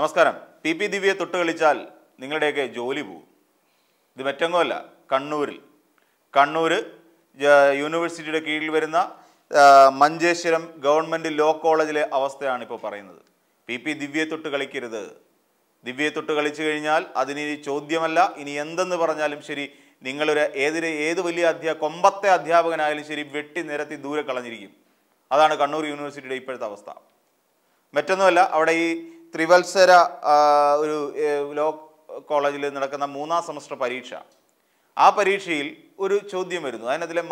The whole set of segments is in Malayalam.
നമസ്കാരം. പി പി ദിവ്യയെ തൊട്ട് കളിച്ചാൽ നിങ്ങളുടെയൊക്കെ ജോലി പോകും. ഇത് മറ്റെങ്ങുമല്ല, കണ്ണൂർ യൂണിവേഴ്സിറ്റിയുടെ കീഴിൽ വരുന്ന മഞ്ചേശ്വരം ഗവൺമെൻറ് ലോ കോളേജിലെ അവസ്ഥയാണ് ഇപ്പോൾ പറയുന്നത്. പി പി ദിവ്യയെ തൊട്ട് കളിക്കരുത്. ദിവ്യയെ തൊട്ട് കളിച്ചു കഴിഞ്ഞാൽ അതിന് ചോദ്യമല്ല, ഇനി എന്തെന്ന് പറഞ്ഞാലും ശരി, നിങ്ങളൊരു ഏത് വലിയ കൊമ്പത്തെ അധ്യാപകനായാലും ശരി വെട്ടി നിരത്തി ദൂരെ കളഞ്ഞിരിക്കും. അതാണ് കണ്ണൂർ യൂണിവേഴ്സിറ്റിയുടെ ഇപ്പോഴത്തെ അവസ്ഥ. മറ്റൊന്നുമല്ല, അവിടെ ഈ ത്രിവത്സര ഒരു ലോ കോളേജിൽ നടക്കുന്ന 3ാം സെമസ്റ്റർ പരീക്ഷ, ആ പരീക്ഷയിൽ ഒരു ചോദ്യം വരുന്നു. അതിനതിലെ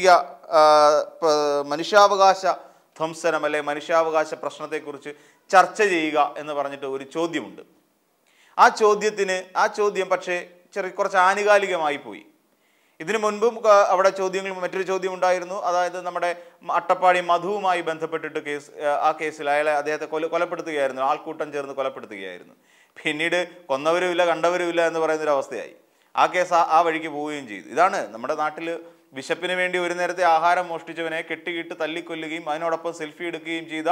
മനുഷ്യാവകാശ ധ്വംസനം അല്ലെ മനുഷ്യാവകാശ പ്രശ്നത്തെക്കുറിച്ച് ചർച്ച ചെയ്യുക എന്ന് പറഞ്ഞിട്ട് ഒരു ചോദ്യമുണ്ട്. ആ ചോദ്യം പക്ഷേ കുറച്ച് ആനുകാലികമായി പോയി. ഇതിനു മുൻപും അവിടെ മറ്റൊരു ചോദ്യം ഉണ്ടായിരുന്നു. അതായത് നമ്മുടെ അട്ടപ്പാടി മധുവുമായി ബന്ധപ്പെട്ടിട്ട് ആ കേസിൽ അദ്ദേഹത്തെ കൊലപ്പെടുത്തുകയായിരുന്നു, ആൾക്കൂട്ടം ചേർന്ന് കൊലപ്പെടുത്തുകയായിരുന്നു. പിന്നീട് കൊന്നവരുമില്ല കണ്ടവരുമില്ല എന്ന് പറയുന്നൊരവസ്ഥയായി. ആ കേസ് ആ വഴിക്ക് പോവുകയും ചെയ്തു. ഇതാണ് നമ്മുടെ നാട്ടിൽ വിശപ്പിന് വേണ്ടി ഒരു നേരത്തെ ആഹാരം മോഷ്ടിച്ചവനെ കെട്ടിയിട്ട് തല്ലിക്കൊല്ലുകയും അതിനോടൊപ്പം സെൽഫി എടുക്കുകയും ചെയ്ത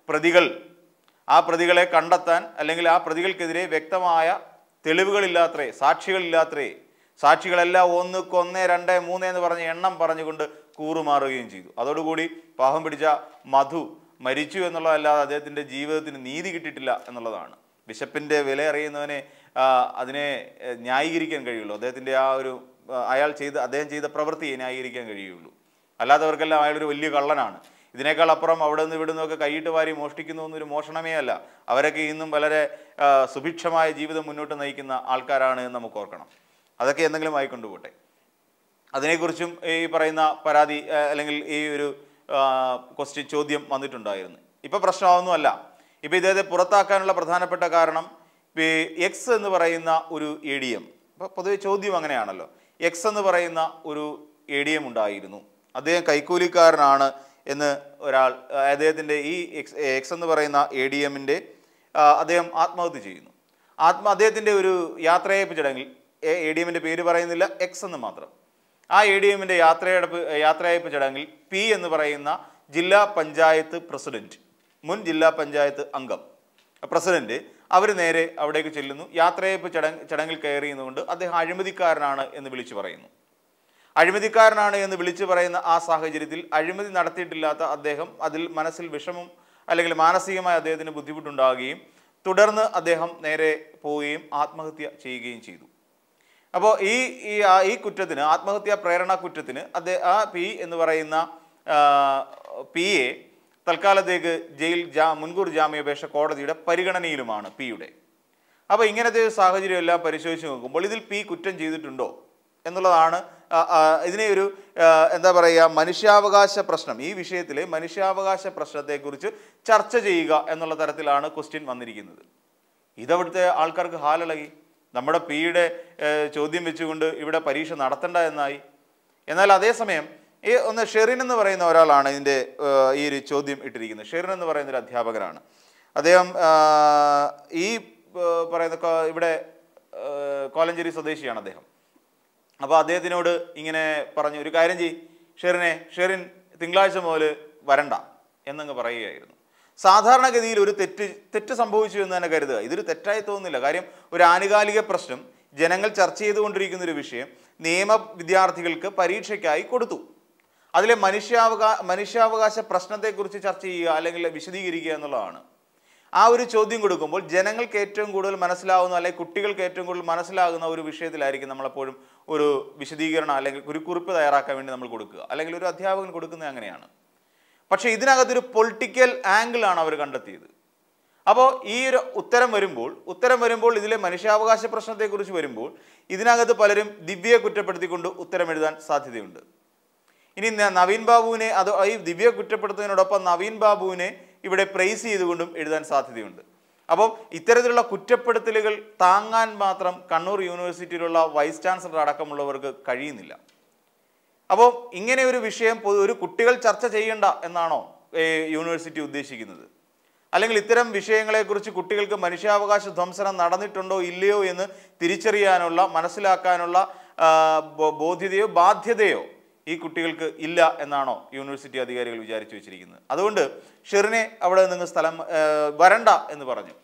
ആ പ്രതികളെ കണ്ടെത്താൻ, അല്ലെങ്കിൽ ആ പ്രതികൾക്കെതിരെ വ്യക്തമായ തെളിവുകളില്ലാത്രേ, സാക്ഷികളെല്ലാം 1, 1, 2, 3 എന്ന് പറഞ്ഞ് എണ്ണം പറഞ്ഞുകൊണ്ട് കൂറുമാറുകയും ചെയ്തു. അതോടുകൂടി പാവം പിടിച്ച മധു മരിച്ചു എന്നുള്ളതല്ലാതെ അദ്ദേഹത്തിൻ്റെ ജീവിതത്തിന് നീതി കിട്ടിയിട്ടില്ല എന്നുള്ളതാണ്. വിശപ്പിൻ്റെ വില അറിയുന്നവനെ അതിനെ ന്യായീകരിക്കാൻ കഴിയുള്ളൂ. അദ്ദേഹത്തിൻ്റെ അദ്ദേഹം ചെയ്ത പ്രവൃത്തിയെ ന്യായീകരിക്കാൻ കഴിയുള്ളൂ. അല്ലാത്തവർക്കെല്ലാം അയാളൊരു വലിയ കള്ളനാണ്. ഇതിനേക്കാൾ അപ്പുറം അവിടെ നിന്ന് ഇവിടെ നിന്നൊക്കെ കൈയിട്ട് വാരി മോഷ്ടിക്കുന്നു എന്നൊരു മോഷണമേ അല്ല. അവരൊക്കെ ഇന്നും വളരെ സുഭിക്ഷമായ ജീവിതം മുന്നോട്ട് നയിക്കുന്ന ആൾക്കാരാണ് എന്ന് നമുക്ക് ഓർക്കണം. അതൊക്കെ എന്തെങ്കിലും ആയിക്കൊണ്ടുപോട്ടെ. അതിനെക്കുറിച്ചും ഈ പറയുന്ന പരാതി അല്ലെങ്കിൽ ഈ ഒരു ചോദ്യം വന്നിട്ടുണ്ടായിരുന്നു. ഇപ്പോൾ പ്രശ്നമൊന്നുമല്ല. ഇപ്പോൾ ഇദ്ദേഹത്തെ പുറത്താക്കാനുള്ള പ്രധാനപ്പെട്ട കാരണം എക്സ് എന്ന് പറയുന്ന ഒരു ADM, ഇപ്പോൾ പൊതുവെ ചോദ്യം അങ്ങനെയാണല്ലോ, എക്സ് എന്ന് പറയുന്ന ഒരു ADM ഉണ്ടായിരുന്നു. അദ്ദേഹം കൈക്കൂലിക്കാരനാണ് എന്ന് അദ്ദേഹത്തിൻ്റെ ഈ എക്സ് എന്ന് പറയുന്ന ADMൻ്റെ അദ്ദേഹം ആത്മഹത്യ ചെയ്യുന്നു. അദ്ദേഹത്തിൻ്റെ ഒരു യാത്രയയപ്പ് ചടങ്ങിൽ, ADMൻ്റെ പേര് പറയുന്നില്ല, എക്സ് എന്ന് മാത്രം, ആ ADMൻ്റെ യാത്രയയപ്പ് ചടങ്ങിൽ പി എന്ന് പറയുന്ന ജില്ലാ പഞ്ചായത്ത് പ്രസിഡന്റ്, മുൻ ജില്ലാ പഞ്ചായത്ത് അംഗം പ്രസിഡന്റ്, അവർ നേരെ അവിടേക്ക് ചെല്ലുന്നു. യാത്രയയപ്പ് ചടങ്ങിൽ കയറിയുന്നതുകൊണ്ട് അദ്ദേഹം അഴിമതിക്കാരനാണ് എന്ന് വിളിച്ചു പറയുന്നു. അഴിമതിക്കാരനാണ് എന്ന് വിളിച്ചു പറയുന്ന ആ സാഹചര്യത്തിൽ അഴിമതി നടത്തിയിട്ടില്ലാത്ത അദ്ദേഹം അതിൽ മനസ്സിൽ വിഷമം അല്ലെങ്കിൽ മാനസികമായി അദ്ദേഹത്തിന് ബുദ്ധിമുട്ടുണ്ടാകുകയും തുടർന്ന് അദ്ദേഹം നേരെ പോവുകയും ആത്മഹത്യ ചെയ്യുകയും ചെയ്തു. അപ്പോൾ ഈ കുറ്റത്തിന്, ആത്മഹത്യാ പ്രേരണ കുറ്റത്തിന് ആ പി എന്ന് പറയുന്ന പിയെ തൽക്കാലത്തേക്ക് മുൻകൂർ ജാമ്യാപേക്ഷ കോടതിയുടെ പരിഗണനയിലുമാണ് പിയുടെ. അപ്പോൾ ഇങ്ങനത്തെ സാഹചര്യം എല്ലാം പരിശോധിച്ച് നോക്കുമ്പോൾ ഇതിൽ പി കുറ്റം ചെയ്തിട്ടുണ്ടോ എന്നുള്ളതാണ് ഇതിനെ ഒരു മനുഷ്യാവകാശ പ്രശ്നം, ഈ വിഷയത്തിലെ മനുഷ്യാവകാശ പ്രശ്നത്തെക്കുറിച്ച് ചർച്ച ചെയ്യുക എന്നുള്ള തരത്തിലാണ് ക്വസ്റ്റ്യൻ വന്നിരിക്കുന്നത്. ഇതവിടുത്തെ ആൾക്കാർക്ക് ഹാലിളകി. നമ്മുടെ പിയുടെ ചോദ്യം വെച്ചുകൊണ്ട് ഇവിടെ പരീക്ഷ നടത്തണ്ട എന്നായി. എന്നാൽ അതേസമയം ഷെറിൻ എന്ന് പറയുന്ന ഒരാളാണ് ഇതിൻ്റെ ഈ ഒരു ചോദ്യം ഇട്ടിരിക്കുന്നത്. ഷെറിൻ എന്ന് പറയുന്ന ഒരു അധ്യാപകനാണ്. അദ്ദേഹം ഈ പറയുന്ന ഇവിടെ കോലഞ്ചേരി സ്വദേശിയാണ് അദ്ദേഹം. അപ്പോൾ അദ്ദേഹത്തിനോട് ഇങ്ങനെ പറഞ്ഞു, ഒരു കാര്യം ഷെറിൻ തിങ്കളാഴ്ച മുതൽ വരണ്ട എന്നങ്ങ് പറയുകയായിരുന്നു. സാധാരണഗതിയിൽ ഒരു തെറ്റ് സംഭവിച്ചു എന്ന് തന്നെ കരുതുക. ഇതൊരു തെറ്റായി തോന്നുന്നില്ല. കാര്യം ഒരു ആനുകാലിക പ്രശ്നം, ജനങ്ങൾ ചർച്ച ചെയ്തുകൊണ്ടിരിക്കുന്ന ഒരു വിഷയം നിയമ വിദ്യാർത്ഥികൾക്ക് പരീക്ഷയ്ക്കായി കൊടുത്തു. അതിലെ മനുഷ്യാവകാശ പ്രശ്നത്തെക്കുറിച്ച് ചർച്ച ചെയ്യുക അല്ലെങ്കിൽ വിശദീകരിക്കുക എന്നുള്ളതാണ്. ആ ഒരു ചോദ്യം കൊടുക്കുമ്പോൾ ജനങ്ങൾക്ക് ഏറ്റവും കൂടുതൽ മനസ്സിലാവുന്ന, അല്ലെങ്കിൽ കുട്ടികൾക്ക് ഏറ്റവും കൂടുതൽ മനസ്സിലാകുന്ന ഒരു വിഷയത്തിലായിരിക്കും നമ്മളെപ്പോഴും ഒരു വിശദീകരണം അല്ലെങ്കിൽ ഒരു കുറിപ്പ് തയ്യാറാക്കാൻ വേണ്ടി നമ്മൾ കൊടുക്കുക, അല്ലെങ്കിൽ ഒരു അധ്യാപകൻ കൊടുക്കുന്നത് അങ്ങനെയാണ്. പക്ഷേ ഇതിനകത്തൊരു പൊളിറ്റിക്കൽ ആംഗിളാണ് അവർ കണ്ടെത്തിയത്. അപ്പോൾ ഈ ഒരു ഉത്തരം വരുമ്പോൾ ഇതിലെ മനുഷ്യാവകാശ പ്രശ്നത്തെക്കുറിച്ച് വരുമ്പോൾ ഇതിനകത്ത് പലരും ദിവ്യയെ കുറ്റപ്പെടുത്തിക്കൊണ്ട് ഉത്തരം എഴുതാൻ സാധ്യതയുണ്ട്. ഇനി നവീൻ ബാബുവിനെ ഈ ദിവ്യയെ കുറ്റപ്പെടുത്തുന്നതിനോടൊപ്പം നവീൻ ബാബുവിനെ ഇവിടെ പ്രൈസ് ചെയ്തുകൊണ്ടും എഴുതാൻ സാധ്യതയുണ്ട്. അപ്പോൾ ഇത്തരത്തിലുള്ള കുറ്റപ്പെടുത്തലുകൾ താങ്ങാൻ മാത്രം കണ്ണൂർ യൂണിവേഴ്സിറ്റിയിലുള്ള വൈസ് ചാൻസലർ അടക്കമുള്ളവർക്ക് കഴിയുന്നില്ല. അപ്പോൾ ഇങ്ങനെ ഒരു വിഷയം ഒരു കുട്ടികൾ ചർച്ച ചെയ്യേണ്ട എന്നാണോ യൂണിവേഴ്സിറ്റി ഉദ്ദേശിക്കുന്നത്? അല്ലെങ്കിൽ ഇത്തരം വിഷയങ്ങളെക്കുറിച്ച് കുട്ടികൾക്ക് മനുഷ്യാവകാശ ധ്വംസനം നടന്നിട്ടുണ്ടോ ഇല്ലയോ എന്ന് തിരിച്ചറിയാനുള്ള, മനസ്സിലാക്കാനുള്ള ബോധ്യതയോ ബാധ്യതയോ ഈ കുട്ടികൾക്ക് ഇല്ല എന്നാണോ യൂണിവേഴ്സിറ്റി അധികാരികൾ വിചാരിച്ചു വെച്ചിരിക്കുന്നത്? അതുകൊണ്ട് ഷെറിനെ അവിടെ നിന്ന് വരണ്ട എന്ന് പറഞ്ഞു.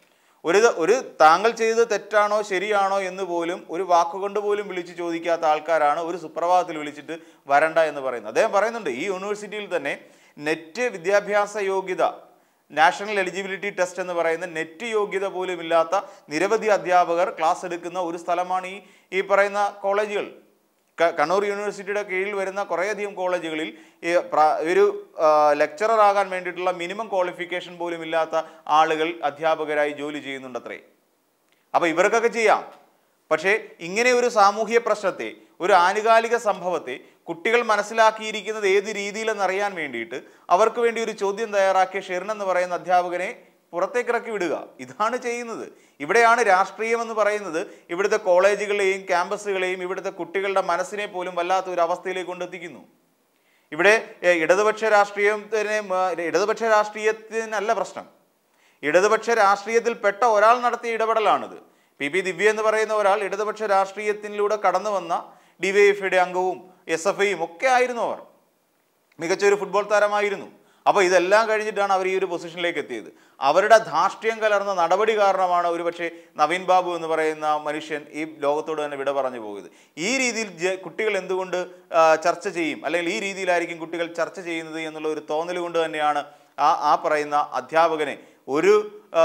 ഒരു താങ്കൾ ചെയ്തത് തെറ്റാണോ ശരിയാണോ എന്ന് പോലും ഒരു വാക്കുകൊണ്ട് പോലും വിളിച്ച് ചോദിക്കാത്ത ആൾക്കാരാണ് ഒരു സുപ്രഭാതത്തിൽ വിളിച്ചിട്ട് വരണ്ട എന്ന് പറയുന്നത്. അദ്ദേഹം പറയുന്നുണ്ട് ഈ യൂണിവേഴ്സിറ്റിയിൽ തന്നെ നെറ്റ് വിദ്യാഭ്യാസ യോഗ്യത, നാഷണൽ എലിജിബിലിറ്റി ടെസ്റ്റ് എന്ന് പറയുന്ന നെറ്റ് യോഗ്യത പോലും ഇല്ലാത്ത നിരവധി അധ്യാപകർ ക്ലാസ് എടുക്കുന്ന ഒരു സ്ഥലമാണ് ഈ പറയുന്ന കോളേജുകൾ. കണ്ണൂർ യൂണിവേഴ്സിറ്റിയുടെ കീഴിൽ വരുന്ന കുറേയധികം കോളേജുകളിൽ ഒരു ലെക്ചറർ ആകാൻ വേണ്ടിയിട്ടുള്ള മിനിമം ക്വാളിഫിക്കേഷൻ പോലും ഇല്ലാത്ത ആളുകൾ അധ്യാപകരായി ജോലി ചെയ്യുന്നുണ്ടത്രേ. അപ്പോൾ ഇവർക്കൊക്കെ ചെയ്യാം. പക്ഷേ ഇങ്ങനെ ഒരു സാമൂഹ്യ പ്രശ്നത്തെ, ഒരു ആനുകാലിക സംഭവത്തെ കുട്ടികൾ മനസ്സിലാക്കിയിരിക്കുന്നത് ഏത് രീതിയിലെന്നറിയാൻ വേണ്ടിയിട്ട് അവർക്ക് വേണ്ടി ഒരു ചോദ്യം തയ്യാറാക്കിയ ഷെറിൻ എന്ന് പറയുന്ന അധ്യാപകനെ പുറത്തേക്കിറക്കി വിടുക. ഇതാണ് ചെയ്യുന്നത്. ഇവിടെയാണ് രാഷ്ട്രീയം എന്ന് പറയുന്നത് ഇവിടുത്തെ കോളേജുകളെയും ക്യാമ്പസുകളെയും ഇവിടുത്തെ കുട്ടികളുടെ മനസ്സിനെ പോലും വല്ലാത്ത ഒരു അവസ്ഥയിലേക്ക് കൊണ്ടെത്തിക്കുന്നു. ഇവിടെ ഇടതുപക്ഷ രാഷ്ട്രീയത്തിനല്ല പ്രശ്നം. ഇടതുപക്ഷ രാഷ്ട്രീയത്തിൽ പെട്ട ഒരാൾ നടത്തിയ ഇടപെടലാണിത്. പി ദിവ്യ എന്ന് പറയുന്ന ഒരാൾ ഇടതുപക്ഷ രാഷ്ട്രീയത്തിലൂടെ കടന്നു വന്ന ഡിവൈഎഫ്ഐയുടെ അംഗവും SFIയും ഒക്കെ ആയിരുന്നു. അവർ മികച്ചൊരു ഫുട്ബോൾ താരമായിരുന്നു. അപ്പോൾ ഇതെല്ലാം കഴിഞ്ഞിട്ടാണ് അവർ ഈ ഒരു പൊസിഷനിലേക്ക് എത്തിയത്. അവരുടെ ധാർഷ്ട്യം കലർന്ന നടപടി കാരണമാണ് ഒരുപക്ഷെ നവീൻ ബാബു എന്ന് പറയുന്ന മനുഷ്യൻ ഈ ലോകത്തോട് തന്നെ വിട പറഞ്ഞു പോയത്. ഈ രീതിയിൽ കുട്ടികൾ എന്തുകൊണ്ട് ചർച്ച ചെയ്യും, അല്ലെങ്കിൽ ഈ രീതിയിലായിരിക്കും കുട്ടികൾ ചർച്ച ചെയ്യുന്നത് എന്നുള്ള ഒരു തോന്നൽ കൊണ്ട് തന്നെയാണ് ആ പറയുന്ന അധ്യാപകനെ ഒരു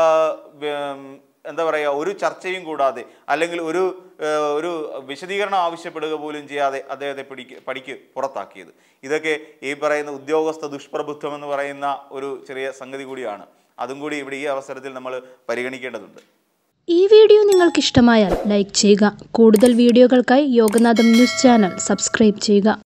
എന്താ പറയുക, ഒരു ചർച്ചയും കൂടാതെ അല്ലെങ്കിൽ ഒരു വിശദീകരണം ആവശ്യപ്പെടുക പോലും ചെയ്യാതെ അദ്ദേഹത്തെ പടിക്ക് പുറത്താക്കിയത്. ഇതൊക്കെ ഈ പറയുന്ന ഉദ്യോഗസ്ഥ ദുഷ്പ്രഭുത്വം എന്ന് പറയുന്ന ഒരു ചെറിയ സംഗതി കൂടിയാണ്. അതും കൂടി ഇവിടെ ഈ അവസരത്തിൽ നമ്മൾ പരിഗണിക്കേണ്ടതുണ്ട്. ഈ വീഡിയോ നിങ്ങൾക്ക് ഇഷ്ടമായാൽ ലൈക്ക് ചെയ്യുക. കൂടുതൽ വീഡിയോകൾക്കായി യോഗനാഥം ന്യൂസ് ചാനൽ സബ്സ്ക്രൈബ് ചെയ്യുക.